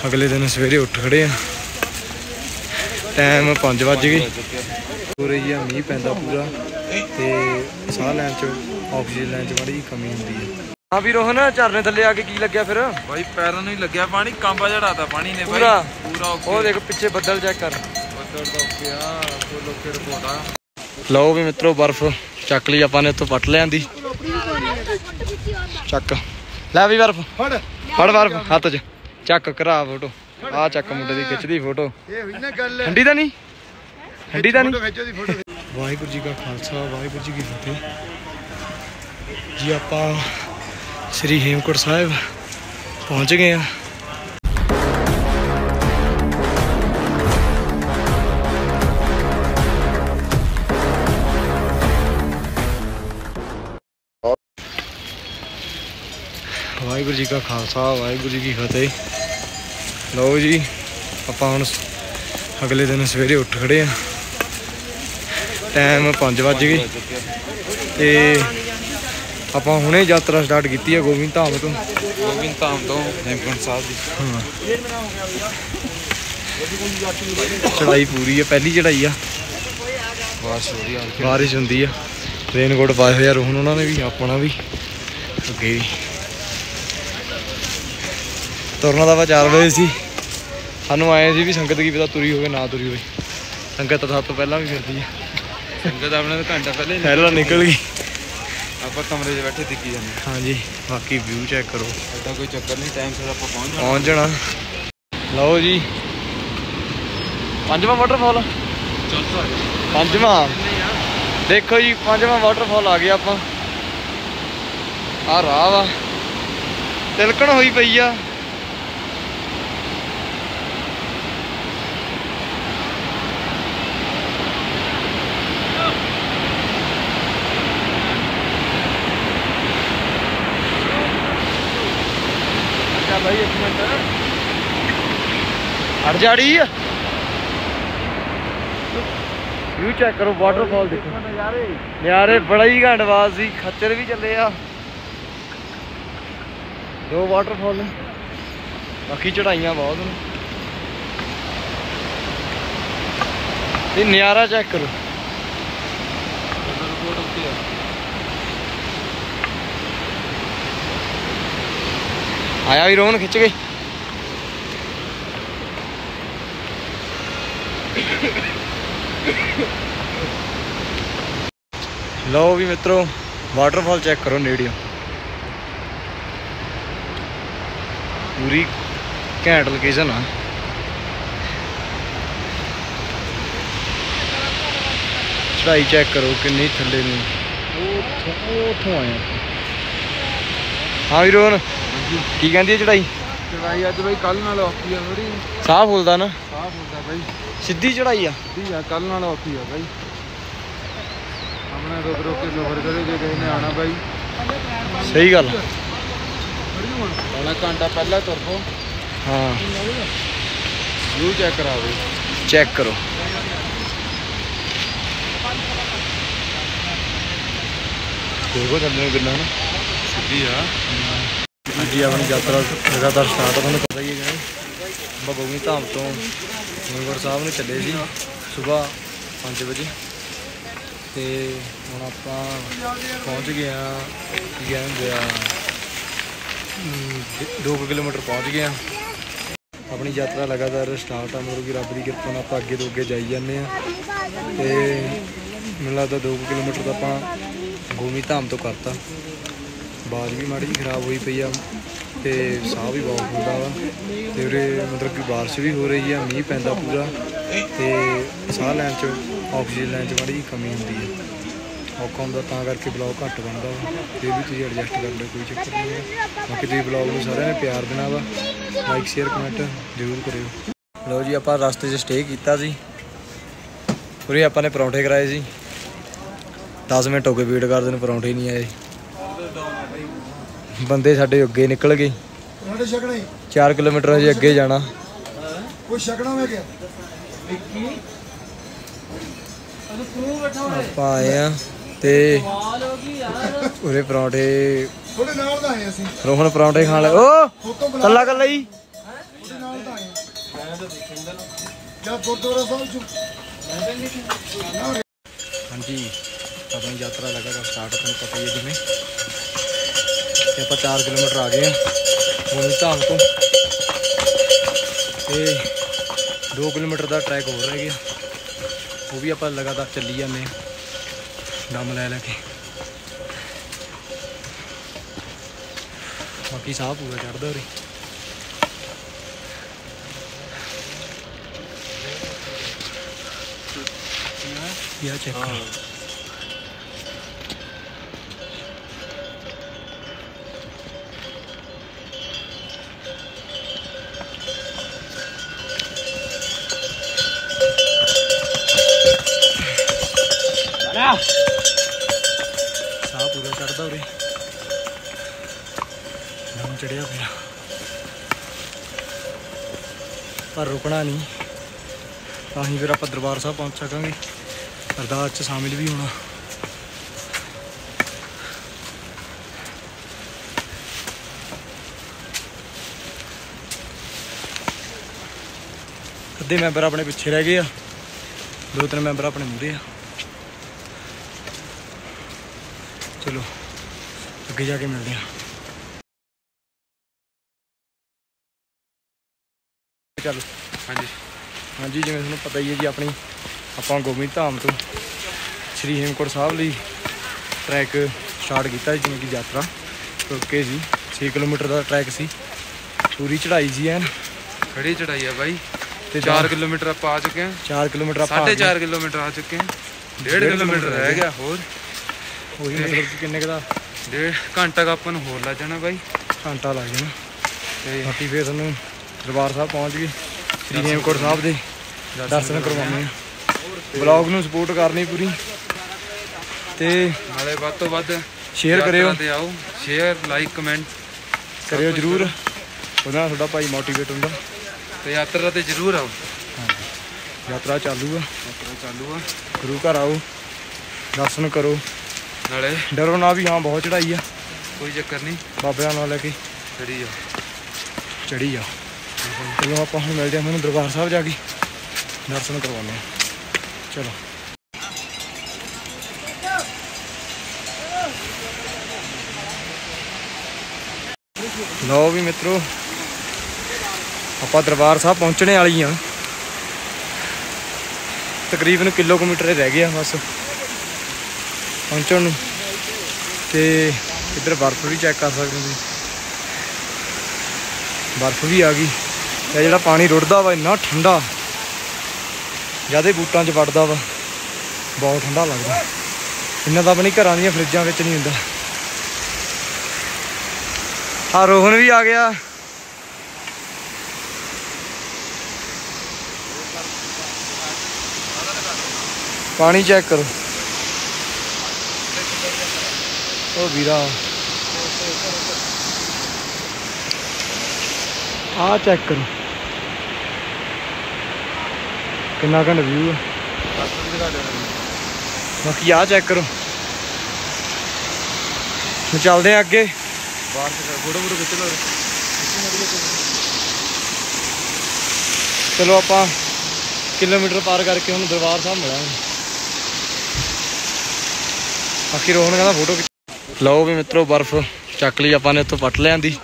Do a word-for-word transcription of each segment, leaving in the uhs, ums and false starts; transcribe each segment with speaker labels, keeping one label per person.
Speaker 1: अगले दिन सवेरे उठ खड़े हैं। टाइम पाँच बज गए। हो रही है मीह पैंदा पूरा ते साह लैन च ऑक्सीजन लैन च बड़ी कमी होंदी है। हाँ भी रोहन झरने थल्ले आके की लग्या फिर
Speaker 2: भाई पैरों नहीं लग्या पानी कांबा चढ़ाता पानी ने
Speaker 1: पूरा
Speaker 2: पूरा
Speaker 1: वो देख पीछे बदल चेक कर
Speaker 2: बदल तो ओके आ फुल ओके रिपोर्ट आ।
Speaker 1: लो भी मित्रों बर्फ चक ली आपां ने इत्थों पट लियांदी चक लै भी बर्फ फड़ बर्फ हत्थ च चक करा फोटो आ चक मुंडे दी खिचदी फोटो ठंडी दा नहीं ठंडी दा नहीं। वाहिगुरू जी का खालसा वाहिगुरू जी की फतेह जी। आपां श्री हेमकुंट साहिब पहुंच गए हैं। वाहिगुरू जी का खालसा वाहिगुरू जी की फतेह। लो जी आपां हुण अगले दिन सवेरे उठ खड़े हैं। टाइम पाँच बज गए ते आपां हुणे यात्रा स्टार्ट की है गोविंद धाम तो
Speaker 2: गोविंद धाम तो हेमकुंट साहिब दी।
Speaker 1: हाँ चढ़ाई पूरी है पहली चढ़ाई आ।
Speaker 2: बारिश हो रही है
Speaker 1: बारिश होंदी है रेनकोट पाए हुए रोहन उन्होंने भी अपना भी अगे तुरना तो चार बजे सी सानू आए सी भी संगत की पता तुरी हो ना तुरी हो संगत तो सब तो पहला भी फिरती है।
Speaker 2: संगत अपने तो घंटा पहले
Speaker 1: पहला निकल गई
Speaker 2: आप कमरे में बैठे दिखी जाने।
Speaker 1: हाँ जी बाकी व्यू चेक करो
Speaker 2: ऐसा कोई चक्कर नहीं टाइम से आप पहुँच
Speaker 1: पहुँच जाना। लो जी पंजवां वाटरफॉल पंजवां देखो जी पंजवां वाटरफॉल आ गया आप आ राह वा तिलकण हुई पई आ। भाई एक मिनट हट जाड़ी व्यू चेक करो वाटरफॉल देखो नज़ारे बड़ा ही घंट आवाज सी खच्चर भी चले आ दो वाटरफॉल बाकी चढ़ाइयां बहुत ने नज़ारा चेक करो। आया भी रोहन खिंच गई। लो भी मित्रों वाटरफॉल चेक करो नेड़ियों पूरी घैंट लोकेशन है। चढ़ाई चेक करो किन्नी थल्ले ने उठों आए। हाँ भी रोहन की कहती है चढ़ाई
Speaker 2: चढ़ाई अज भाई कल नाल औखी है थोड़ी
Speaker 1: साह फुलदा ना
Speaker 2: साह फुलदा भाई
Speaker 1: सीधी चढ़ाई आ
Speaker 2: सीधी है कल नाल औखी है भाई हमने रुक रुक के सफर करे जे कहीं ने आना भाई
Speaker 1: सही गल
Speaker 2: पौना घंटा पहले तुर पो।
Speaker 1: हाँ
Speaker 2: व्यू चेक करा भाई
Speaker 1: चेक करो देखो थल्ले कितना ना
Speaker 2: सीधी है
Speaker 1: जी अपनी यात्रा लगातार स्टार्ट है। पता ही है बाबा गोविंद धाम तो हेमकुंट साहब ने चले जी सुबह पाँच बजे तो हम आप पहुँच गए की कहते दो किलोमीटर पहुँच गए अपनी यात्रा लगातार स्टार्ट है। मतलब कि रब की किरपा आप अगे तो अगे जाई जाने तो मैनूं लगदा दो किलोमीटर तो आप गोविंद धाम तो करता। आवाज़ भी माड़ी जी खराब हुई पई आ ते साह भी बहुत फुलदा वा ते उरे मतलब कि बारिश भी हो रही है मीह पैंदा पूरा ते साह लैन च ऑक्सीजन लैन च बड़ी कमी होंदी है औखा होंदा तां करके ब्लॉग घट्ट बनदा वा फिर भी तुसीं एडजस्ट कर लो कोई चक्कर नहीं है। बाकी तुसीं ब्लॉग नूं सारिआं ने प्यार देना वा लाइक शेयर कमेंट जरूर करिओ। लो जी आपां रस्ते 'च स्टे कीता सी उरे आपां ने परौंठे कराए सी दस मिनट हो गए वेट करदे नूं परौंठे नहीं आए। बंदे साडे अगे निकल गए चार किलोमीटर अजे अगे जाना ਆਪਾਂ ਆਏ ਆ ਤੇ ਉਰੇ ਪਰੌਂਠੇ ਰੋਹਨ ਪਰੌਂਠੇ ਖਾਣ ਲੈ ਓ ਕੱਲਾ ਕੱਲਾ ਹੀ ਹਾਂਜੀ ਆਪਣੀ ਯਾਤਰਾ ਲਗਾਤਾਰ ਸਟਾਰਟ, ਤੁਹਾਨੂੰ ਪਤਾ ਹੀ ਹੈ ਜਿਵੇਂ ਤੇ ਆਪਾਂ ਚਾਰ ਕਿਲੋਮੀਟਰ ਆ ਗਏ ਹਾਂ ਗੋਬਿੰਦ ਧਾਮ ਤੋਂ ਤੇ ਦੋ ਕਿਲੋਮੀਟਰ ਦਾ ਟਰੈਕ ਹੋਰ ਰਹਿ ਗਿਆ, ਉਹ ਵੀ ਆਪਾਂ ਲਗਾਤਾਰ ਚੱਲੀ ਜਾਂਦੇ ਹਾਂ ਦਮ ਲੈ ਲੈ ਕੇ। ਬਾਕੀ ਸਾਹ ਪੂਰਾ ਚੜ੍ਹਦਾ ਉਰੇ। ਯਾ ਚੈੱਕ ਕਰੋ ਸਾਹ ਪੂਰਾ ਚੜ੍ਹਦਾ ਉਰੇ, ਦਮ ਚੜਿਆ ਪਿਆ ਪਰ ਰੁਕਣਾ ਨਹੀਂ, ਤਾਂ ਹੀ ਫਿਰ ਆਪਾਂ ਦਰਬਾਰ ਸਾਹਿਬ ਪਹੁੰਚ ਸਕਾਂਗੇ, ਅਰਦਾਸ 'ਚ ਸ਼ਾਮਿਲ ਵੀ ਹੋਣਾ। ਅੱਧੇ ਮੈਂਬਰ ਆਪਣੇ ਪਿੱਛੇ ਰਹਿ ਗਏ ਆ, ਦੋ ਤਿੰਨ ਮੈਂਬਰ ਆਪਣੇ ਮੂਹਰੇ ਆ। ਚਲੋ ਅੱਗੇ ਜਾ ਕੇ ਮਿਲਦੇ ਆ। ਚਲੋ
Speaker 2: ਹਾਂਜੀ
Speaker 1: ਹਾਂਜੀ ਜਿਵੇਂ ਤੁਹਾਨੂੰ ਪਤਾ ਹੀ ਹੈ ਜੀ, ਆਪਣੀ ਆਪਾਂ ਗੋਬਿੰਦ ਧਾਮ ਤੋਂ ਸ਼੍ਰੀ ਹੇਮਕੁੰਟ ਸਾਹਿਬ ਲਈ ਟਰੈਕ ਸਟਾਰਟ ਕੀਤਾ, ਜਿਵੇਂ ਕਿ ਯਾਤਰਾ ਓਕੇ ਸੀ। ਛੇ ਕਿਲੋਮੀਟਰ ਦਾ ਟਰੈਕ ਸੀ, ਪੂਰੀ ਚੜ੍ਹਾਈ ਸੀ ਐਨ
Speaker 2: ਖੜੀ ਚੜਾਈ ਆ ਬਾਈ।
Speaker 1: ਤੇ
Speaker 2: ਚਾਰ ਕਿਲੋਮੀਟਰ ਆਪਾਂ ਆ ਚੁੱਕੇ ਹਾਂ,
Speaker 1: ਚਾਰ ਕਿਲੋਮੀਟਰ ਆਪਾਂ
Speaker 2: ਸਾਢੇ ਚਾਰ ਕਿਲੋਮੀਟਰ ਆ ਚੁੱਕੇ ਹਾਂ, ਡੇਢ ਕਿਲੋਮੀਟਰ ਰਹਿ ਗਿਆ ਹੋਰ।
Speaker 1: ਉਹੀ ਮਤਲਬ ਕਿ ਕਿੰਨੇ ਕੁ ਦਾ
Speaker 2: ਡੇਢ ਘੰਟਾ ਕੁ ਆਪਾਂ ਨੂੰ ਹੋਰ ਲੱਗ ਜਾਣਾ ਬਾਈ,
Speaker 1: ਘੰਟਾ ਲੱਗ ਜਾਣਾ।
Speaker 2: ਤੇ
Speaker 1: ਬਾਕੀ ਫਿਰ ਤੁਹਾਨੂੰ ਦਰਬਾਰ ਸਾਹਿਬ ਪਹੁੰਚ ਗਏ, ਸ਼੍ਰੀ ਹੇਮਕੁੰਟ ਸਾਹਿਬ ਦੇ ਦਰਸ਼ਨ ਕਰਵਾਉਣੇ ਆ। ਬਲੌਗ ਨੂੰ ਸਪੋਰਟ ਕਰਨੀ ਪੂਰੀ, ਤੇ
Speaker 2: ਨਾਲੇ ਵੱਧ ਤੋਂ ਵੱਧ
Speaker 1: ਸ਼ੇਅਰ ਕਰਿਓ,
Speaker 2: ਤੇ ਆਓ ਸ਼ੇਅਰ ਲਾਈਕ ਕਮੈਂਟ
Speaker 1: ਕਰਿਓ ਜ਼ਰੂਰ, ਉਹਦੇ ਨਾਲ ਤੁਹਾਡਾ ਭਾਈ ਮੋਟੀਵੇਟ ਹੁੰਦਾ।
Speaker 2: ਤੇ ਯਾਤਰਾ ਤੇ ਜ਼ਰੂਰ ਆਓ।
Speaker 1: ਹਾਂਜੀ ਯਾਤਰਾ ਚਾਲੂ ਆ,
Speaker 2: ਯਾਤਰਾ ਚਾਲੂ ਆ,
Speaker 1: ਗੁਰੂ ਘਰ ਆਓ, ਦਰਸ਼ਨ ਕਰੋ,
Speaker 2: ਨਾਲੇ
Speaker 1: ਡਰੋ ਨਾ ਵੀ ਹਾਂ ਬਹੁਤ ਚੜ੍ਹਾਈ ਆ,
Speaker 2: ਕੋਈ ਚੱਕਰ ਨਹੀਂ,
Speaker 1: ਬਾਬਿਆਂ ਨਾਲ ਲੈ ਕੇ
Speaker 2: ਚੜੀ ਜਾ
Speaker 1: ਚੜੀ ਆ। ਚਲੋ ਆਪਾਂ ਹੁਣ ਮਿਲਦੇ ਹਾਂ ਮੈਨੂੰ ਦਰਬਾਰ ਸਾਹਿਬ ਜਾ ਕੇ ਦਰਸ਼ਨ ਕਰਵਾਉਂਦੇ ਹਾਂ। ਚਲੋ ਲਓ ਵੀ ਮਿੱਤਰੋ, ਆਪਾਂ ਦਰਬਾਰ ਸਾਹਿਬ ਪਹੁੰਚਣੇ ਵਾਲੀ ਹਾਂ, ਤਕਰੀਬਨ ਕਿਲੋਮੀਟਰ ਰਹਿ ਗਿਆ ਬਸ ਪਹੁੰਚਣ ਨੂੰ। ਤੇ ਇੱਧਰ ਬਰਫ਼ ਵੀ ਚੈੱਕ ਕਰ ਸਕਦੇ ਹੋ, ਬਰਫ਼ ਵੀ ਆ ਗਈ। ਤੇ ਜਿਹੜਾ ਪਾਣੀ ਰੁੜਦਾ ਵਾ ਇੰਨਾ ਠੰਡਾ, ਜ਼ਿਆਦਾ ਬੂਟਾਂ 'ਚ ਵੜਦਾ ਵਾ, ਬਹੁਤ ਠੰਡਾ ਲੱਗਦਾ। ਇੰਨਾ ਤਾਂ ਆਪਣੀ ਘਰਾਂ ਦੀਆਂ ਫਰਿੱਜਾਂ ਵਿੱਚ ਨਹੀਂ ਹੁੰਦਾ। ਆ ਰੋਹਨ ਵੀ ਆ ਗਿਆ। ਪਾਣੀ ਚੈੱਕ ਕਰੋ, ਉਹ ਵੀਰਾ ਆ ਚੈੱਕ ਕਰੋ ਕਿੰਨਾ ਘੰਟ ਵਿਊ ਆ। ਬਾਕੀ ਆ ਚੈੱਕ ਕਰੋ। ਹੁਣ ਚੱਲਦੇ ਆ ਅੱਗੇ,
Speaker 2: ਬਾਹਰ ਫੋਟੋ ਫੋਟੋ ਖਿੱਚ ਲਓ।
Speaker 1: ਚਲੋ ਆਪਾਂ ਕਿਲੋਮੀਟਰ ਪਾਰ ਕਰਕੇ ਹੁਣ ਦਰਬਾਰ ਸਾਹਿਬ ਮਿਲਾਂਗੇ। ਬਾਕੀ ਰੋਹਨ ਕਹਿੰਦਾ ਫੋਟੋ ਖਿੱਚ। ਲਓ ਵੀ ਮਿੱਤਰੋ, ਬਰਫ਼ ਚੱਕ ਲਈ ਆਪਾਂ ਨੇ, ਇੱਥੋਂ ਪੱਟ ਲਿਆਂਦੀ।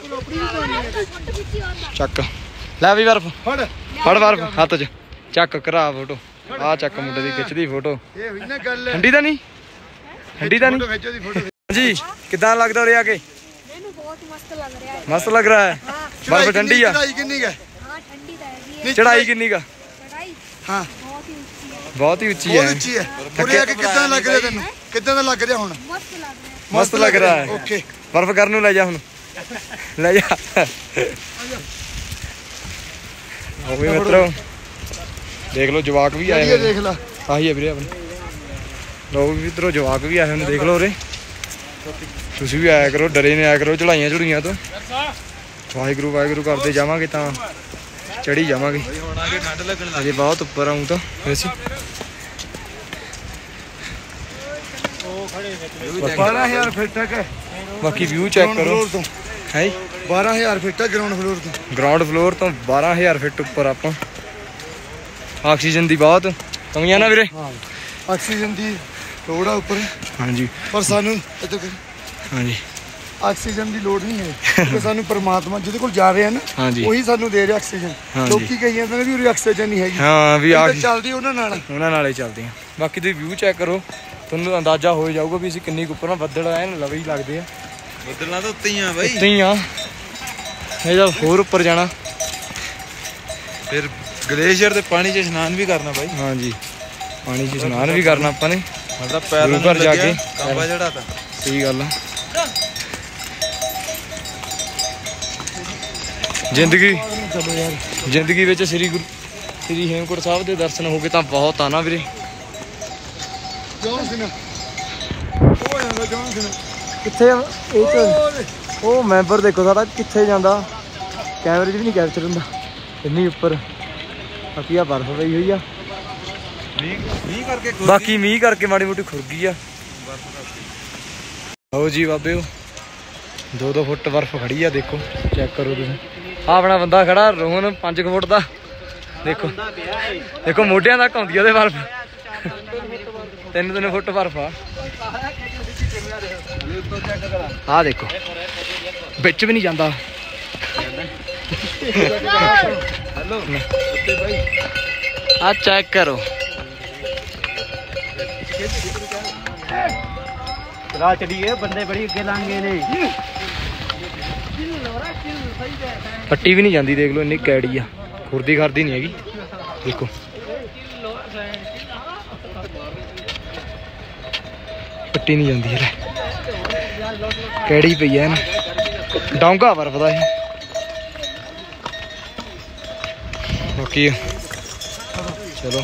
Speaker 1: ਚੱਕ ਲੈ ਵੀ ਬਰਫ਼, ਫੜ ਫੜ ਬਰਫ਼ ਹੱਥ 'ਚ ਚੱਕ, ਕਰਾ ਫੋਟੋ। ਆ ਚੱਕ ਮੁੰਡੇ ਦੀ ਖਿੱਚਦੀ ਫੋਟੋ। ਠੰਡੀ ਤਾਂ ਨਹੀਂ, ਠੰਡੀ ਤਾਂ ਨਹੀਂ। ਹਾਂਜੀ ਕਿੱਦਾਂ ਲੱਗਦਾ ਉਰੇ ਆ ਕੇ?
Speaker 3: ਮੈਨੂੰ ਬਹੁਤ ਮਸਤ ਲੱਗ ਰਿਹਾ ਹੈ।
Speaker 1: ਮਸਤ ਲੱਗ ਰਿਹਾ ਹੈ। ਬਰਫ਼ ਠੰਡੀ ਆ?
Speaker 4: ਚੜਾਈ ਕਿੰਨੀ ਹੈ?
Speaker 3: ਹਾਂ ਠੰਡੀ ਤਾਂ ਹੈਗੀ ਹੈ।
Speaker 1: ਚੜਾਈ ਕਿੰਨੀ ਕਾ?
Speaker 3: ਚੜਾਈ
Speaker 4: ਹਾਂ
Speaker 3: ਬਹੁਤ ਹੀ ਉੱਚੀ ਹੈ।
Speaker 1: ਬਹੁਤ ਹੀ ਉੱਚੀ
Speaker 4: ਬਹੁਤ
Speaker 1: ਹੈ।
Speaker 4: ਉੱਚੀ ਹੈ। ਉਰੇ ਆ ਕੇ ਕਿੱਦਾਂ ਲੱਗ ਰਿਹਾ ਤੈਨੂੰ? ਕਿੱਦਾਂ ਦਾ ਲੱਗ ਰਿਹਾ ਹੁਣ?
Speaker 3: ਮਸਤ ਲੱਗ ਰਿਹਾ ਹੈ।
Speaker 1: ਮਸਤ ਲੱਗ ਰਿਹਾ ਹੈ।
Speaker 4: ਓਕੇ
Speaker 1: ਬਰਫ਼ ਕਰਨ ਨੂੰ ਲੈ ਜਾ ਹੁਣ, ਲੈ ਜਾ। ਉਹ ਵੀ ਮਿੱਤਰੋ ਦੇਖ ਲਓ, ਜਵਾਕ ਵੀ ਆਏ
Speaker 4: ਇਹ
Speaker 1: ਹੋਏ।
Speaker 4: ਦੇਖ ਲੈ,
Speaker 1: ਆਹੀ ਹੈ ਵੀਰੇ ਆਪਣੇ। ਲਓ ਵੀ ਮਿੱਤਰੋ, ਜਵਾਕ ਵੀ ਆਏ ਹੋਏ ਨੇ, ਦੇਖ ਲਓ ਉਰੇ। ਤੁਸੀਂ ਵੀ ਆਇਆ ਕਰੋ, ਡਰੇ ਨੇ ਆਇਆ ਕਰੋ ਚੜਾਈਆਂ ਚੜੂਈਆਂ ਤੋਂ। ਵਾਹਿਗੁਰੂ ਵਾਹਿਗੁਰੂ ਕਰਦੇ ਜਾਵਾਂਗੇ ਤਾਂ ਚੜੀ ਜਾਵਾਂਗੇ।
Speaker 2: ਠੰਡ ਲੱਗਣ
Speaker 1: ਅਜੇ ਬਹੁਤ ਉੱਪਰ ਆਉਂ ਤਾਂ ਵੈਸੇ।
Speaker 4: ਬਾਰਾਂ ਹਜ਼ਾਰ ਫੀਟ ਤੱਕ ਹੈ।
Speaker 1: ਬਾਕੀ ਵਿਊ ਚੈੱਕ ਕਰੋ
Speaker 4: ਤੋਂ
Speaker 1: ਹੈ।
Speaker 4: ਬਾਰਾਂ ਹਜ਼ਾਰ ਫੀਟ ਹੈ ਗਰਾਊਂਡ ਫਲੋਰ ਤੋਂ।
Speaker 1: ਗਰਾਊਂਡ ਫਲੋਰ ਤੋਂ ਬਾਰਾਂ ਹਜ਼ਾਰ ਫੀਟ ਉੱਪਰ ਆਪਾਂ ਆਕਸੀਜਨ ਦੀ ਬਹੁਤ ਕਮੀ ਆ ਨਾ ਵੀਰੇ।
Speaker 4: ਹਾਂ ਆਕਸੀਜਨ ਦੀ ਲੋੜ ਆ ਉੱਪਰ,
Speaker 1: ਹਾਂਜੀ
Speaker 4: ਪਰ ਸਾਨੂੰ ਇੱਥੇ
Speaker 1: ਹਾਂਜੀ
Speaker 4: ਆਕਸੀਜਨ ਦੀ ਲੋੜ ਨਹੀਂ ਹੈ ਕਿਉਂਕਿ ਸਾਨੂੰ ਪਰਮਾਤਮਾ ਜਿਹਦੇ ਕੋਲ ਜਾ ਰਹੇ ਆ ਨਾ
Speaker 1: ਹਾਂਜੀ
Speaker 4: ਉਹੀ ਸਾਨੂੰ ਦੇ ਰਿਹਾ ਆਕਸੀਜਨ।
Speaker 1: ਹਾਂਜੀ।
Speaker 4: ਲੋਕੀ ਕਹੀ ਜਾਂਦੇ ਨੇ ਵੀ ਉਰੇ ਆਕਸੀਜਨ ਨਹੀਂ ਹੈਗੀ,
Speaker 1: ਹਾਂ ਵੀ
Speaker 4: ਇਹ
Speaker 1: ਆ
Speaker 4: ਤਾਂ ਚੱਲਦੀ ਉਹਨਾਂ ਨਾਲ।
Speaker 1: ਉਹਨਾਂ ਨਾਲ ਹੀ ਚੱਲਦੇ ਆ। ਬਾਕੀ ਤੁਸੀਂ ਵਿਊ ਚੈੱਕ ਕਰੋ, ਤੁਹਾਨੂੰ ਅੰਦਾਜ਼ਾ ਹੋ ਜਾਊਗਾ ਵੀ ਅਸੀਂ ਕਿੰਨੀ ਕੁ ਉੱਪਰ ਆ। ਬੱਦਲ ਐਨ ਲਵੇ ਹੀ ਲੱਗਦੇ ਆ,
Speaker 2: ਬੱਦਲਾਂ ਤਾਂ ਉੱਤੇ ਹੀ ਆ ਬਾਈ।
Speaker 1: ਉੱਤੇ ਹੀ ਆ, ਇਹਦਾ ਹੋਰ ਉੱਪਰ ਜਾਣਾ।
Speaker 2: ਫਿਰ ਗਲੇਸ਼ੀਅਰ ਤੇ ਪਾਣੀ 'ਚ ਇਸ਼ਨਾਨ ਵੀ ਕਰਨਾ ਬਾਈ।
Speaker 1: ਹਾਂਜੀ ਪਾਣੀ 'ਚ ਇਸ਼ਨਾਨ ਵੀ ਕਰਨਾ ਆਪਾਂ ਨੇ,
Speaker 2: ਮਤਲਬ ਪੈਰ
Speaker 1: ਗੁਰੂ ਘਰ ਜਾ ਕੇ
Speaker 2: ਕਾਂਬਾ ਜਿਹੜਾ ਤਾਂ
Speaker 1: ਸਹੀ ਗੱਲ ਆ। ਜ਼ਿੰਦਗੀ
Speaker 4: ਚਲੋ ਯਾਰ
Speaker 1: ਜ਼ਿੰਦਗੀ ਵਿੱਚ ਸ੍ਰੀ ਗੁਰੂ ਸ੍ਰੀ ਹੇਮਕੁੰਟ ਸਾਹਿਬ ਦੇ ਦਰਸ਼ਨ ਹੋ ਗਏ ਤਾਂ ਬਹੁਤ ਆ ਨਾ ਵੀਰੇ।
Speaker 4: ਜੌਨ ਸਿੰਘ ਉਹ ਜਾਂਦਾ ਜੌਨ ਸਿੰਘ
Speaker 1: ਕਿੱਥੇ ਆ ਇਹ? ਉਹ ਮੈਂਬਰ ਦੇਖੋ ਸਾਡਾ ਕਿੱਥੇ ਜਾਂਦਾ, ਕੈਮਰੇ 'ਚ ਵੀ ਨਹੀਂ ਕੈਪਚਰ ਹੁੰਦਾ, ਇੰਨੀ ਉੱਪਰ। ਬਾਕੀ ਆ ਬਰਫ਼ ਪਈ ਹੋਈ ਆ,
Speaker 2: ਮੀਂਹ ਮੀਂਹ ਕਰਕੇ ਖੁਰ
Speaker 1: ਬਾਕੀ ਮੀਂਹ ਕਰਕੇ ਮਾੜੀ ਮੋਟੀ ਖੁਰ ਗਈ ਆ। ਲਓ ਜੀ ਬਾਬਿਓ, ਦੋ ਦੋ ਫੁੱਟ ਬਰਫ਼ ਖੜੀ ਆ, ਦੇਖੋ ਚੈੱਕ ਕਰੋ ਤੁਸੀਂ। ਆ ਆਪਣਾ ਬੰਦਾ ਖੜਾ ਰੋਹਨ ਪੰਜ ਕੁ ਫੁੱਟ ਦਾ, ਦੇਖੋ ਦੇਖੋ ਮੋਢਿਆਂ ਤੱਕ ਆਉਂਦੀ ਆ ਉਹਦੇ ਬਰਫ਼। ਤਿੰਨ ਤਿੰਨ ਫੁੱਟ ਬਰਫ਼ ਆ। ਆ ਦੇਖੋ ਵਿੱਚ ਵੀ ਨਹੀਂ ਜਾਂਦਾ।
Speaker 2: ਹੈਲੋ ਉੱਤੇ ਬਾਈ
Speaker 1: ਆ ਚੈੱਕ ਕਰੋ,
Speaker 5: ਰਾਹ ਚਲੀਏ ਬੰਦੇ ਬੜੀ ਅੱਗੇ ਲੰਘੇ ਨੇ।
Speaker 1: ਪੱਟੀ ਵੀ ਨਹੀਂ ਜਾਂਦੀ, ਦੇਖ ਲਓ ਇੰਨੀ ਕੈੜੀ ਆ, ਖੁਰਦੀ ਖਰਦੀ ਨਹੀਂ ਹੈਗੀ। ਦੇਖੋ ਪੱਟੀ ਨਹੀਂ ਜਾਂਦੀ ਯਾਰ, ਕੈੜੀ ਪਈ ਐ ਨਾ, ਡੌਂਗਾ ਬਰਫ਼ ਦਾ ਇਹ। ਬਾਕੀ ਚਲੋ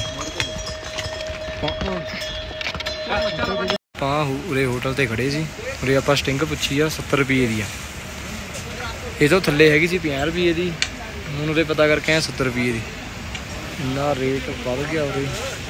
Speaker 1: ਆਪਾਂ ਉਰੇ ਹੋਟਲ ਤੇ ਖੜੇ ਸੀ। ਉਰੇ ਆਪਾਂ ਸਟਿੰਗ ਪੁੱਛੀ ਆ, ਸੱਤਰ ਰੁਪਏ ਦੀ ਆ। ਇਹ ਤੋਂ ਥੱਲੇ ਹੈਗੀ ਸੀ ਪੰਜਾਹ ਰੁਪਏ ਦੀ, ਹੁਣ ਉਰੇ ਪਤਾ ਕਰਕੇ ਆਏ ਸੱਤਰ ਰੁਪਏ ਦੀ। ਇੰਨਾ ਰੇਟ ਵੱਧ ਗਿਆ ਉਰੇ,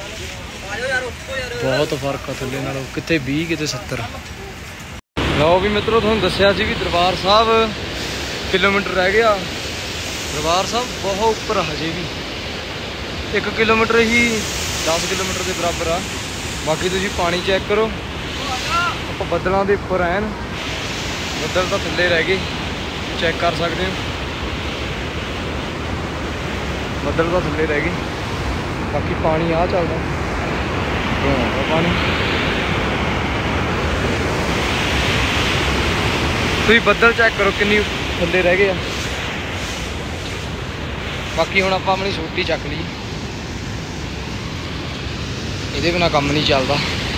Speaker 1: ਬਹੁਤ ਫਰਕ ਆ ਥੱਲੇ ਨਾਲੋਂ, ਕਿਤੇ ਵੀਹ ਕਿਤੇ ਸੱਤਰ। ਲਓ ਵੀ ਮਿੱਤਰੋ, ਤੁਹਾਨੂੰ ਦੱਸਿਆ ਸੀ ਵੀ ਦਰਬਾਰ ਸਾਹਿਬ ਕਿਲੋਮੀਟਰ ਰਹਿ ਗਿਆ। ਦਰਬਾਰ ਸਾਹਿਬ ਬਹੁਤ ਉੱਪਰ ਹਜੇ ਵੀ, ਇੱਕ ਕਿਲੋਮੀਟਰ ਹੀ ਦਸ ਕਿਲੋਮੀਟਰ ਦੇ ਬਰਾਬਰ ਆ। ਬਾਕੀ ਤੁਸੀਂ ਪਾਣੀ ਚੈੱਕ ਕਰੋ, ਆਪਾਂ ਬੱਦਲਾਂ ਦੇ ਉੱਪਰ ਐਨ, ਬੱਦਲ ਤਾਂ ਥੱਲੇ ਰਹਿ ਗਏ, ਚੈੱਕ ਕਰ ਸਕਦੇ ਹੋ, ਬੱਦਲ ਤਾਂ ਥੱਲੇ ਰਹਿ ਗਏ। ਬਾਕੀ ਪਾਣੀ ਆ ਚੱਲਦਾ ਪਾਣੀ, ਤੁਸੀਂ ਬੱਦਲ ਚੈੱਕ ਕਰੋ ਕਿੰਨੀ ਥੱਲੇ ਰਹਿ ਗਏ ਆ। ਬਾਕੀ ਹੁਣ ਆਪਾਂ ਆਪਣੀ ਛੋਟੀ ਚੱਕ ਲਈ, ਇਹਦੇ ਬਿਨਾ ਕੰਮ ਨਹੀਂ ਚੱਲਦਾ।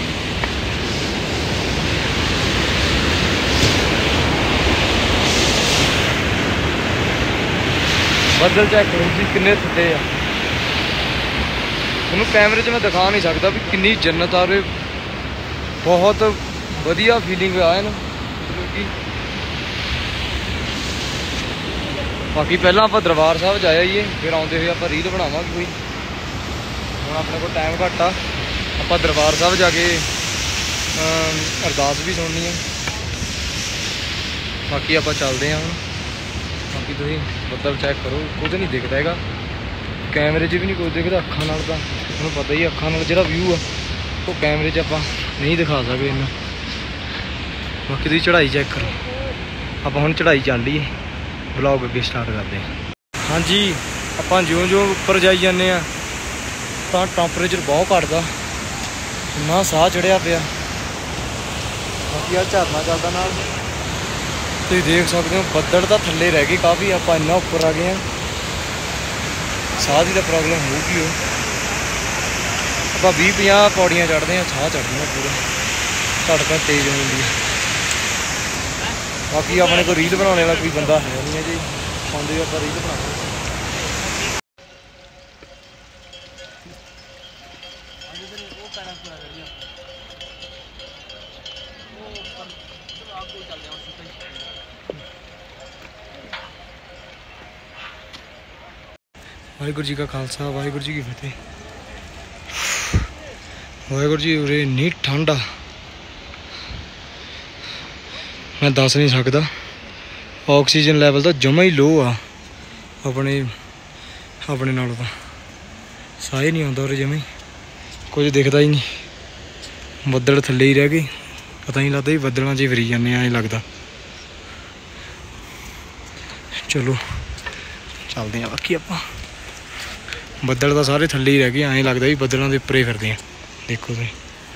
Speaker 1: ਬੱਦਲ ਚੈੱਕ ਕਰੋ ਜੀ ਕਿੰਨੇ ਥੱਲੇ ਆ, ਤੁਹਾਨੂੰ ਕੈਮਰੇ 'ਚ ਮੈਂ ਦਿਖਾ ਨਹੀਂ ਸਕਦਾ ਵੀ ਕਿੰਨੀ ਜੰਨਤ ਆ ਉਰੇ। ਬਹੁਤ ਵਧੀਆ ਫੀਲਿੰਗ ਆ ਇਹਨੂੰ। ਬਾਕੀ ਪਹਿਲਾਂ ਆਪਾਂ ਦਰਬਾਰ ਸਾਹਿਬ ਜਾ ਆਈਏ, ਫਿਰ ਆਉਂਦੇ ਹੋਏ ਆਪਾਂ ਰੀਲ ਬਣਾਵਾਂਗੇ ਕੋਈ। ਹੁਣ ਆਪਣੇ ਕੋਲ ਟਾਈਮ ਘੱਟ ਆ, ਆਪਾਂ ਦਰਬਾਰ ਸਾਹਿਬ ਜਾ ਕੇ ਅਰਦਾਸ ਵੀ ਸੁਣਨੀ ਆ। ਬਾਕੀ ਆਪਾਂ ਚੱਲਦੇ ਹਾਂ ਹੁਣ। ਬਾਕੀ ਤੁਸੀਂ ਬੱਦਲ ਚੈੱਕ ਕਰੋ, ਕੁਝ ਨਹੀਂ ਦਿਖਦਾ ਹੈਗਾ, ਕੈਮਰੇ 'ਚ ਵੀ ਨਹੀਂ ਕੁਝ ਦਿਖਦਾ। ਅੱਖਾਂ ਨਾਲ ਤਾਂ ਤੁਹਾਨੂੰ ਪਤਾ ਹੀ, ਅੱਖਾਂ ਨਾਲ ਜਿਹੜਾ ਵਿਊ ਆ ਉਹ ਕੈਮਰੇ 'ਚ ਆਪਾਂ ਨਹੀਂ ਦਿਖਾ ਸਕਦੇ ਇੰਨਾ। ਬਾਕੀ ਤੁਸੀਂ ਚੜ੍ਹਾਈ ਚੈੱਕ ਕਰੋ। ਆਪਾਂ ਹੁਣ ਚੜ੍ਹਾਈ ਚੱਲ ਲਈਏ, ਵਲੌਗ ਅੱਗੇ ਸਟਾਰਟ ਕਰਦੇ ਹਾਂ। ਹਾਂਜੀ ਆਪਾਂ ਜਿਉਂ ਜਿਉਂ ਉੱਪਰ ਜਾਈ ਜਾਂਦੇ ਹਾਂ ਤਾਂ ਟੈਂਪਰੇਚਰ ਬਹੁਤ ਘਟਦਾ, ਇੰਨਾ ਸਾਹ ਚੜਿਆ ਪਿਆ। ਬਾਕੀ ਆ ਝਰਨਾ ਚੱਲਦਾ ਨਾਲ, ਤੁਸੀਂ ਦੇਖ ਸਕਦੇ ਹੋ। ਬੱਦਲ ਤਾਂ ਥੱਲੇ ਰਹਿ ਗਏ ਕਾਫੀ, ਆਪਾਂ ਇੰਨਾ ਉੱਪਰ ਆ ਗਏ ਹਾਂ, ਸਾਹ ਦੀ ਤਾਂ ਪ੍ਰੋਬਲਮ ਹੋਊਗੀ। ਉਹ ਆਪਾਂ ਵੀਹ ਪੰਜਾਹ ਪੌੜੀਆਂ ਚੜ੍ਹਦੇ ਹਾਂ, ਸਾਹ ਚੜ੍ਹਦਾ ਪੂਰਾ, ਧੜਕਣ ਤੇਜ਼ ਹੋ ਜਾਂਦੀ ਹੈ। ਬਾਕੀ ਆਪਣੇ ਕੋਲ ਰੀਲ ਬਣਾਉਣ ਵਾਲਾ ਕੋਈ ਬੰਦਾ ਹੈ ਨਹੀਂ ਹੈ ਜੀ, ਆਉਂਦੇ ਆਪਾਂ ਰੀਲ ਬਣਾਵਾਂਗੇ। ਵਾਹਿਗੁਰੂ ਜੀ ਕਾ ਖਾਲਸਾ, ਵਾਹਿਗੁਰੂ ਜੀ ਕੀ ਫਤਿਹ। ਵਾਹਿਗੁਰੂ ਜੀ, ਉਰੇ ਇੰਨੀ ਠੰਡ ਆ, ਮੈਂ ਦੱਸ ਨਹੀਂ ਸਕਦਾ। ਆਕਸੀਜਨ ਲੈਵਲ ਤਾਂ ਜਮਾ ਹੀ ਲੋ ਆ ਆਪਣੇ ਆਪਣੇ ਨਾਲੋਂ ਤਾਂ। ਸਾਹ ਹੀ ਨਹੀਂ ਆਉਂਦਾ ਉਰੇ ਜਮੇ, ਕੁਝ ਦਿਖਦਾ ਹੀ ਨਹੀਂ। ਬੱਦਲ ਥੱਲੇ ਹੀ ਰਹਿ ਗਏ, ਪਤਾ ਨਹੀਂ ਲੱਗਦਾ ਵੀ ਬੱਦਲਾਂ 'ਚ ਹੀ ਫਿਰੀ ਜਾਂਦੇ ਆ, ਐਂ ਲੱਗਦਾ। ਚਲੋ ਚੱਲਦੇ ਆ ਬਾਕੀ ਆਪਾਂ। ਬੱਦਲ ਤਾਂ ਸਾਰੇ ਥੱਲੇ ਹੀ ਰਹਿ ਗਏ, ਐਂ ਲੱਗਦਾ ਵੀ ਬੱਦਲਾਂ ਦੇ ਉੱਪਰ ਹੀ ਫਿਰਦੇ ਆ। ਦੇਖੋ ਤੁਸੀਂ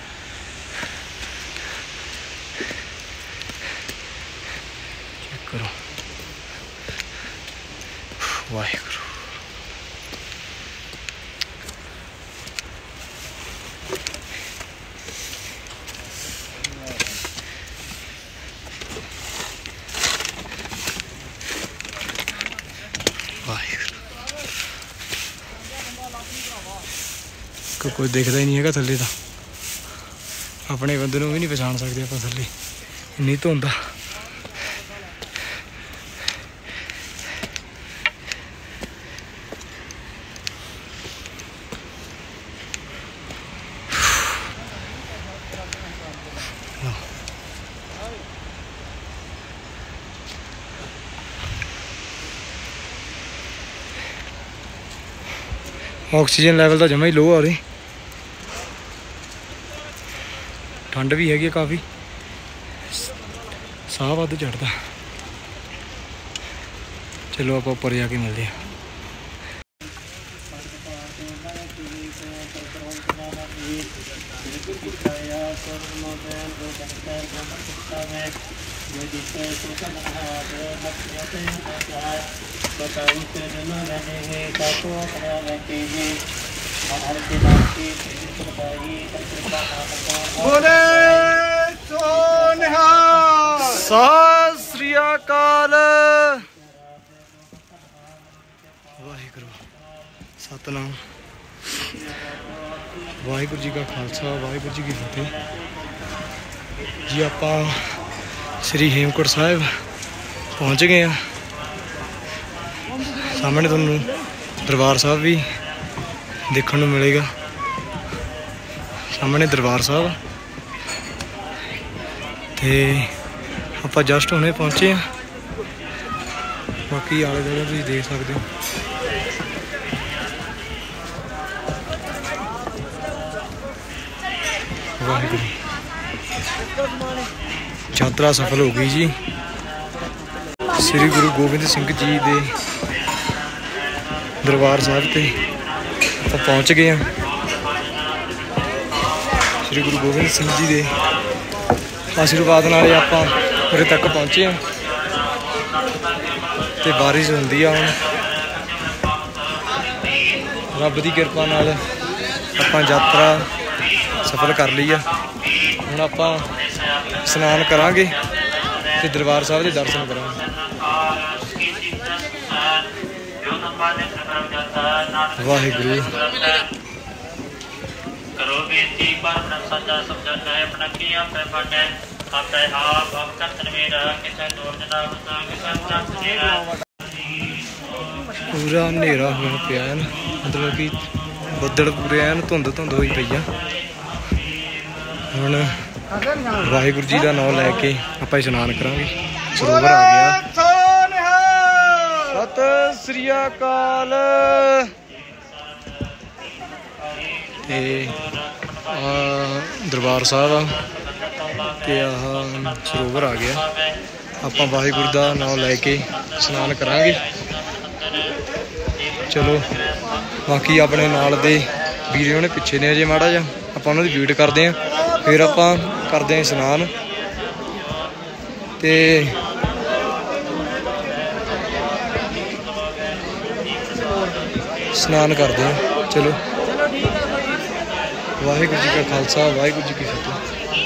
Speaker 1: ਚੈੱਕ ਕਰੋ। ਵਾਹਿਗੁਰੂ ਕੋਈ ਦਿਖਦਾ ਹੀ ਨਹੀਂ ਹੈਗਾ ਥੱਲੇ ਤਾਂ। ਆਪਣੇ ਬੰਦੇ ਨੂੰ ਵੀ ਨਹੀਂ ਪਛਾਣ ਸਕਦੇ ਆਪਾਂ ਥੱਲੇ, ਇੰਨੀ ਧੁੰਦ ਆ। ਆਕਸੀਜਨ ਲੈਵਲ ਤਾਂ ਜਮਾ ਹੀ ਲੋ ਆ ਰਹੀ, ਠੰਡ ਵੀ ਹੈਗੀ ਆ ਕਾਫੀ, ਸਾਹ ਵੱਧ ਚੜਦਾ। ਚਲੋ ਆਪਾਂ ਉੱਪਰ ਜਾ ਕੇ ਮਿਲਦੇ ਹਾਂ।
Speaker 4: ਬੋਲੇ ਸੋ ਨਿਹਾਲ।
Speaker 1: ਸਤਿ ਸ੍ਰੀ ਅਕਾਲ। ਵਾਹਿਗੁਰੂ ਸਤਨਾਮ ਵਾਹਿਗੁਰੂ ਜੀ ਕਾ ਖਾਲਸਾ ਵਾਹਿਗੁਰੂ ਜੀ ਕੀ ਫਤਿਹ ਜੀ। ਆਪਾਂ ਸ੍ਰੀ ਹੇਮਕੁੰਟ ਸਾਹਿਬ ਪਹੁੰਚ ਗਏ ਆ। ਸਾਹਮਣੇ ਤੁਹਾਨੂੰ ਦਰਬਾਰ ਸਾਹਿਬ ਵੀ ਦੇਖਣ ਨੂੰ ਮਿਲੇਗਾ। ਸਾਹਮਣੇ ਦਰਬਾਰ ਸਾਹਿਬ ਤੇ ਆਪਾਂ ਜਸਟ ਹੁਣੇ ਪਹੁੰਚੇ ਆ। ਬਾਕੀ ਆਲੇ ਦੁਆਲੇ ਤੁਸੀਂ ਦੇਖ ਸਕਦੇ ਹੋ। ਵਾਹਿਗੁਰੂ ਯਾਤਰਾ ਸਫਲ ਹੋ ਗਈ ਜੀ। ਸ੍ਰੀ ਗੁਰੂ ਗੋਬਿੰਦ ਸਿੰਘ ਜੀ ਦੇ ਦਰਬਾਰ ਸਾਹਿਬ ਤੇ ਆਪਾਂ ਪਹੁੰਚ ਗਏ ਹਾਂ। ਸ੍ਰੀ ਗੁਰੂ ਗੋਬਿੰਦ ਸਿੰਘ ਜੀ ਦੇ ਆਸ਼ੀਰਵਾਦ ਨਾਲ ਆਪਾਂ ਉਰੇ ਤੱਕ ਪਹੁੰਚੇ ਹਾਂ ਤੇ ਬਾਰਿਸ਼ ਹੁੰਦੀ ਆ। ਹੁਣ ਰੱਬ ਦੀ ਕਿਰਪਾ ਨਾਲ ਆਪਾਂ ਯਾਤਰਾ ਸਫਲ ਕਰ ਲਈ ਆ। ਹੁਣ ਆਪਾਂ ਇਸ਼ਨਾਨ ਕਰਾਂਗੇ ਤੇ ਦਰਬਾਰ ਸਾਹਿਬ ਦੇ ਦਰਸ਼ਨ ਕਰਾਂਗੇ। ਵਾਹਿਗੁਰੂ
Speaker 5: ਕਰੋ ਬੇਨਤੀ ਪਰ ਬ੍ਰਹਮ ਸਾਚਾ ਸਮਝਣ ਹੈ ਆਪਣਾ ਕੀ ਆਪੇ ਫਟੇ ਆਪੇ ਆਪ ਆਪ ਕਰਤਨ ਮੇਰਾ ਕਿਸੇ ਦੂਰ ਜਨਾ ਵਸਾ ਕਿਸੇ ਚੰਦ ਮੇਰਾ।
Speaker 1: ਪੂਰਾ ਹਨੇਰਾ ਹੋਇਆ ਪਿਆ ਹੈ, ਮਤਲਬ ਕਿ ਬੱਦਲ ਪੂਰੇ ਐਨ ਧੁੰਦ ਧੁੰਦ ਹੋਈ ਪਈ ਆ। ਹੁਣ ਵਾਹਿਗੁਰੂ ਜੀ ਦਾ ਨਾਮ ਲੈ ਕੇ ਆਪਾਂ ਇਸ਼ਨਾਨ ਕਰਾਂਗੇ। ਸਰੋਵਰ ਆ ਗਿਆ। ਸਤਿ ਸ੍ਰੀ ਅਕਾਲ। ਤੇ ਆ ਦਰਬਾਰ ਸਾਹਿਬ ਆ ਤੇ ਆਹ ਸਰੋਵਰ ਆ ਗਿਆ। ਆਪਾਂ ਵਾਹਿਗੁਰੂ ਦਾ ਨਾਮ ਲੈ ਕੇ ਇਸ਼ਨਾਨ ਕਰਾਂਗੇ। ਚਲੋ ਬਾਕੀ ਆਪਣੇ ਨਾਲ ਦੇ ਵੀਰੇ ਉਹਨੇ ਪਿੱਛੇ ਨੇ ਅਜੇ ਮਾੜਾ ਜਿਹਾ, ਆਪਾਂ ਉਹਨਾਂ ਦੀ ਵੇਟ ਕਰਦੇ ਹਾਂ। ਫਿਰ ਆਪਾਂ ਕਰਦੇ ਹਾਂ ਇਸ਼ਨਾਨ ਤੇ ਇਸ਼ਨਾਨ ਕਰਦੇ ਹਾਂ। ਚਲੋ ਵਾਹਿਗੁਰੂ ਜੀ ਕਾ ਖਾਲਸਾ ਵਾਹਿਗੁਰੂ ਜੀ ਕੀ ਫਤਿਹ।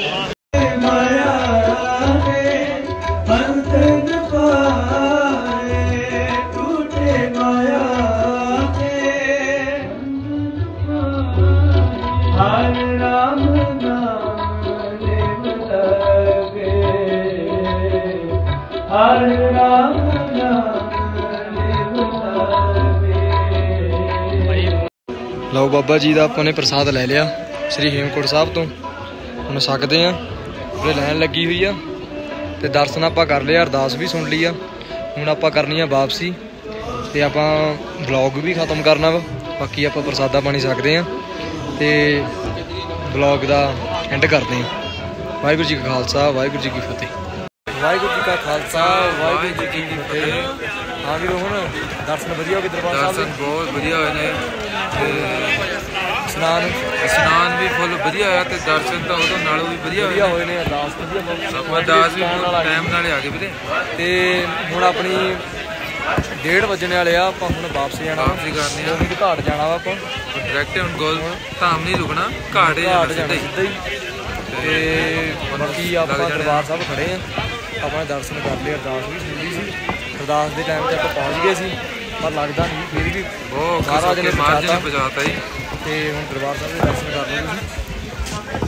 Speaker 1: ਲਓ ਬਾਬਾ ਜੀ ਦਾ ਆਪਾਂ ਨੇ ਪ੍ਰਸਾਦ ਲੈ ਲਿਆ ਸ੍ਰੀ ਹੇਮਕੁੰਟ ਸਾਹਿਬ ਤੋਂ। ਹੁਣ ਛਕਦੇ ਹਾਂ। ਉਰੇ ਲਾਈਨ ਲੱਗੀ ਹੋਈ ਆ ਤੇ ਦਰਸ਼ਨ ਆਪਾਂ ਕਰ ਲਿਆ, ਅਰਦਾਸ ਵੀ ਸੁਣ ਲਈ ਆ। ਹੁਣ ਆਪਾਂ ਕਰਨੀ ਆ ਵਾਪਸੀ ਤੇ ਆਪਾਂ ਵਲੌਗ ਵੀ ਖਤਮ ਕਰਨਾ ਵਾ। ਬਾਕੀ ਆਪਾਂ ਪ੍ਰਸਾਦਾ ਪਾਣੀ ਛਕਦੇ ਹਾਂ ਤੇ ਬਲੌਗ ਦਾ ਐਂਡ ਕਰਦੇ ਹਾਂ। ਵਾਹਿਗੁਰੂ ਜੀ ਕਾ ਖਾਲਸਾ ਵਾਹਿਗੁਰੂ ਜੀ ਕੀ ਫਤਿਹ। ਵਾਹਿਗੁਰੂ ਜੀ ਕਾ ਖਾਲਸਾ ਵਾਹਿਗੁਰੂ ਜੀ ਕੀ ਫਤਿਹ। ਹਾਂ ਵੀਰੋ ਹੁਣ ਦਰਸ਼ਨ ਵਧੀਆ ਹੋ ਗਏ ਦਰਬਾਰ ਸਾਹਿਬ
Speaker 2: ਦਰਸ਼ਨ ਬਹੁਤ ਵਧੀਆ ਹੋਏ ਨੇ ਤੇ
Speaker 1: ਇਸ਼ਨਾਨ
Speaker 2: ਇਸ਼ਨਾਨ ਵੀ ਫੁੱਲ ਵਧੀਆ ਹੋਇਆ ਤੇ ਦਰਸ਼ਨ ਤਾਂ ਉਦੋਂ ਨਾਲੋਂ ਵੀ ਵਧੀਆ
Speaker 1: ਵਧੀਆ
Speaker 2: ਹੋਏ
Speaker 1: ਹੋਏ ਨੇ। ਅਰਦਾਸ ਵਧੀਆ
Speaker 2: ਆਪਾਂ ਅਰਦਾਸ ਵੀ ਟਾਈਮ ਨਾਲ ਆ ਗਏ ਵੀਰੇ
Speaker 1: ਤੇ ਹੁਣ ਆਪਣੀ ਡੇਢ ਵੱਜਣੇ ਵਾਲੇ ਆ। ਆਪਾਂ ਹੁਣ ਵਾਪਸ ਜਾਣਾ
Speaker 2: ਵਾਪਸੀ ਕਰਨੀ ਆ।
Speaker 1: ਗੋਬਿੰਦ ਘਾਟ ਜਾਣਾ ਵਾ ਆਪਾਂ
Speaker 2: ਡਾਇਰੈਕਟ ਹੁਣ ਗੋਲ ਧਾਮ ਨਹੀਂ ਰੁਕਣਾ ਘਾਟ ਹੀ
Speaker 1: ਘਾਟ
Speaker 2: ਜਾਣਾ
Speaker 1: ਜਾਣਾ
Speaker 2: ਸਿੱਧਾ ਹੀ।
Speaker 1: ਸਿੱਧਾ ਹੀ ਤੇ ਬਾਕੀ ਆਪਾਂ ਦਰਬਾਰ ਸਾਹਿਬ ਖੜੇ ਆ। ਆਪਾਂ ਦਰਸ਼ਨ ਕਰ ਲਏ ਅਰਦਾਸ ਵੀ ਸੁਣਦੀ ਸੀ। ਅਰਦਾਸ ਦੇ ਟਾਈਮ ਤੇ ਆਪਾਂ ਪਹੁੰਚ ਗਏ ਸੀ ਪਰ ਲੱਗਦਾ ਨਹੀਂ ਫਿਰ ਵੀ
Speaker 2: ਬਹੁਤ
Speaker 1: ਮਹਾਰਾਜ ਨੇ
Speaker 2: ਮਾਰਜ ਨੇ ਪਹੁੰਚਾਤਾ ਜੀ।
Speaker 1: ਤੇ ਹੁਣ ਦਰਬਾਰ ਸਾਹਿਬ ਦੇ ਦਰਸ਼ਨ ਕਰ ਲਏ ਤੁਸੀਂ।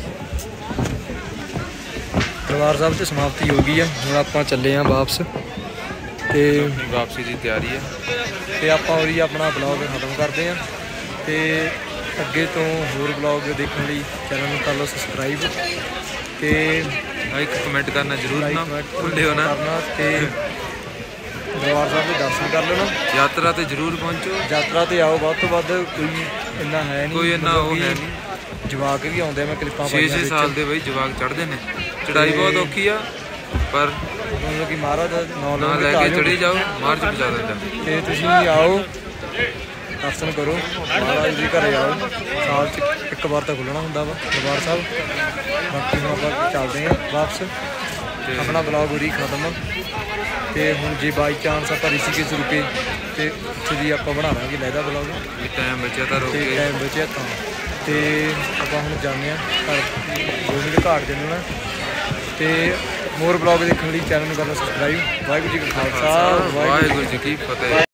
Speaker 1: ਦਰਬਾਰ ਸਾਹਿਬ ਤੇ ਸਮਾਪਤੀ ਹੋ ਗਈ ਆ। ਹੁਣ ਆਪਾਂ ਚੱਲੇ ਆ ਵਾਪਸ ਤੇ
Speaker 2: ਵਾਪਸੀ ਦੀ ਤਿਆਰੀ ਹੈ
Speaker 1: ਤੇ ਆਪਾਂ ਉਰੀ ਆਪਣਾ ਬਲੌਗ ਖਤਮ ਕਰਦੇ ਆ ਤੇ ਅੱਗੇ ਤੋਂ ਹੋਰ ਬਲੌਗ ਦੇਖਣ ਲਈ ਚੈਨਲ ਨੂੰ ਕਰ ਲਓ ਸਬਸਕ੍ਰਾਈਬ ਤੇ
Speaker 2: ਲਾਈਕ ਕਮੈਂਟ ਕਰਨਾ ਜ਼ਰੂਰ ਨਾ
Speaker 1: ਲਾਈਕ
Speaker 2: ਭੁੱਲਿਓ ਨਾ
Speaker 1: ਕਰਨਾ ਤੇ ਦਰਬਾਰ ਸਾਹਿਬ ਦੇ ਦਰਸ਼ਨ ਕਰ ਲੈਣਾ।
Speaker 2: ਯਾਤਰਾ ਤੇ ਜ਼ਰੂਰ ਪਹੁੰਚੋ।
Speaker 1: ਯਾਤਰਾ ਤੇ ਆਓ ਵੱਧ ਤੋਂ ਵੱਧ। ਕੋਈ ਇੰਨਾ ਹੈ ਨਹੀਂ
Speaker 2: ਕੋਈ ਇੰਨਾ
Speaker 1: ਮਤਲਬ
Speaker 2: ਉਹ
Speaker 1: ਕਿ
Speaker 2: ਹੈ ਨਹੀਂ।
Speaker 1: ਜਵਾਕ ਵੀ ਆਉਂਦੇ ਆ। ਮੈਂ ਕਲਿੱਪਾਂ
Speaker 2: ਛੇ ਛੇ
Speaker 1: ਵਿੱਚ।
Speaker 2: ਸਾਲ ਦੇ ਬਈ ਜਵਾਕ ਚੜ੍ਹਦੇ ਨੇ। ਚੜਾਈ ਬਹੁਤ ਔਖੀ ਆ ਪਰ
Speaker 1: ਮਤਲਬ ਕਿ ਮਹਾਰਾਜ ਦਾ ਨਾਮ
Speaker 2: ਨਾ ਲੈ ਕੇ ਚੜੀ ਜਾਓ ਮਾਰਚ ਪਹੁੰਚਾ ਦਿੰਦਾ।
Speaker 1: ਤੇ ਤੁਸੀਂ ਆਓ ਦਰਸ਼ਨ ਕਰੋ ਮਹਾਰਾਜ ਦੇ ਘਰੇ ਆਓ। ਸਾਲ 'ਚ ਇੱਕ ਵਾਰ ਤਾਂ ਖੁੱਲ੍ਹਣਾ ਹੁੰਦਾ ਵਾ ਦਰਬਾਰ ਸਾਹਿਬ। ਬਾਕੀ ਹੁਣ ਆਪਾਂ ਚੱਲਦੇ ਹਾਂ ਵਾਪਸ। ਆਪਣਾ ਬਲੌਗ ਉਰੀ ਖਤਮ ਤੇ ਹੁਣ ਜੇ ਬਾਈ ਚਾਂਸ ਆਪਾਂ ਰਿਸ਼ੀਕੇਸ਼ ਰੁਕੇ ਤੇ ਉੱਥੇ ਦੀ ਆਪਾਂ ਬਣਾਵਾਂਗੇ ਲਹਿਦਾ ਬਲੌਗ
Speaker 2: ਵੀ ਟਾਈਮ ਬਚਿਆ ਤਾਂ ਰੁਕ
Speaker 1: ਤੇ
Speaker 2: ਕੇ
Speaker 1: ਟਾਈਮ ਬਚਿਆ ਤਾਂ। ਤੇ ਆਪਾਂ ਹੁਣ ਜਾਂਦੇ ਹਾਂ ਘਰ ਗੋਬਿੰਦ ਘਾਟ ਜਾਣਾ ਤੇ ਹੋਰ ਬਲੌਗ ਦੇਖਣ ਲਈ ਚੈਨਲ ਨੂੰ ਕਰਨਾ ਸਬਸਕ੍ਰਾਈਬ। ਵਾਹਿਗੁਰੂ ਜੀ ਕਾ ਖਾਲਸਾ
Speaker 2: ਵਾਹਿਗੁਰੂ ਜੀ ਕੀ ਫਤਿਹ।